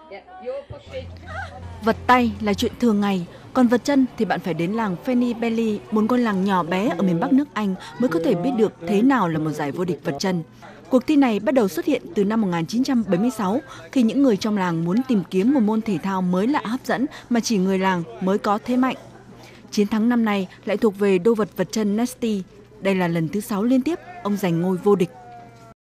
Vật tay là chuyện thường ngày, còn vật chân thì bạn phải đến làng Fenny, một ngôi làng nhỏ bé ở miền Bắc nước Anh mới có thể biết được thế nào là một giải vô địch vật chân. Cuộc thi này bắt đầu xuất hiện từ năm 1976 khi những người trong làng muốn tìm kiếm một môn thể thao mới lạ hấp dẫn mà chỉ người làng mới có thế mạnh. Chiến thắng năm nay lại thuộc về đô vật vật chân Nasty. Đây là lần thứ 6 liên tiếp ông giành ngôi vô địch.